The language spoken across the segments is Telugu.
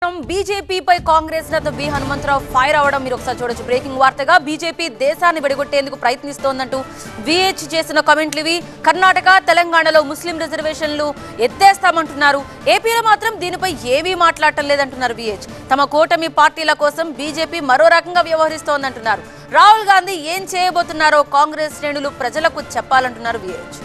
అనంతరం బీజేపీపై కాంగ్రెస్ నేత వి హనుమంతరావు ఫైర్ అవడం మీరు ఒకసారి చూడొచ్చు. బ్రేకింగ్ వార్తగా బీజేపీ దేశాన్ని విడగొట్టేందుకు ప్రయత్నిస్తోందంటూ విహెచ్ చేసిన కామెంట్లు ఇవి. కర్ణాటక, తెలంగాణలో ముస్లిం రిజర్వేషన్లు ఎత్తేస్తామంటున్నారు. ఏపీలో మాత్రం దీనిపై ఏమీ మాట్లాడటం లేదంటున్నారు విహెచ్. తమ కూటమి పార్టీల కోసం బీజేపీ మరో రకంగా వ్యవహరిస్తోందంటున్నారు. రాహుల్ గాంధీ ఏం చేయబోతున్నారో కాంగ్రెస్ శ్రేణులు ప్రజలకు చెప్పాలంటున్నారు విహెచ్.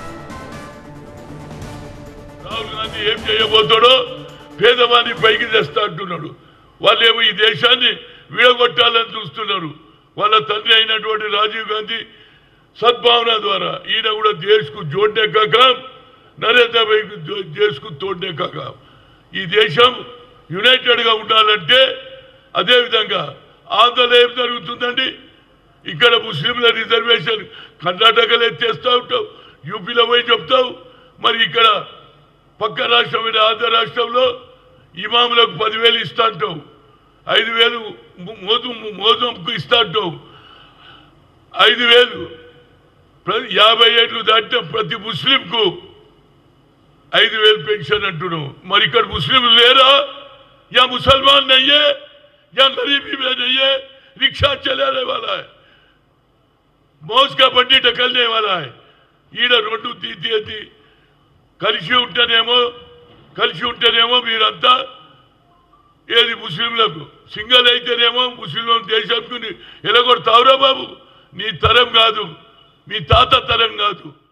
రాహుల్ గాంధీ ఏం చేయబోతాడో పేదవాన్ని పైకి తెస్తా అంటున్నాడు. వాళ్ళేమో ఈ దేశాన్ని విడగొట్టాలని చూస్తున్నారు. వాళ్ళ తండ్రి అయినటువంటి రాజీవ్ గాంధీ సద్భావన ద్వారా ఈయన కూడా దేశకు జోడ్నే కాక నరేంద్ర భాయ్కు దేశకు తోడ్నే కాక ఈ దేశం యునైటెడ్గా ఉండాలంటే అదేవిధంగా ఆంధ్రలో ఏం జరుగుతుందండి? ఇక్కడ ముస్లింల రిజర్వేషన్ కర్ణాటకలో ఎత్తేస్తూ ఉంటావు, యూపీలో పోయి చెప్తావు. మరి ఇక్కడ పక్క రాష్ట్రమైన ఆంధ్ర రాష్ట్రంలో ఇమాములకు 10,000 ఇస్తా అంటావు, 5,000 మోజంకు ఇస్తా అంటావు, 5,000 50 ఏళ్ళు దాటిన ప్రతి ముస్లింకు 5,000 పెన్షన్ అంటున్నావు. మరి ఇక్కడ ముస్లింలు లేరా? या मुसलमान नहीं है या गरीबी में नहीं है, रिक्शा चलाने वाला है, मौज का बंडी टकलने वाला है. ఈడ రెండు తీతి కలిసి ఉంటేనేమో మీరంతా ఏది ముస్లింలకు సింగల్ అయితేనేమో ముస్లింల దేశానికి ఎలగొడతావురా బాబు. నీ తరం కాదు, మీ తాత తరం కాదు.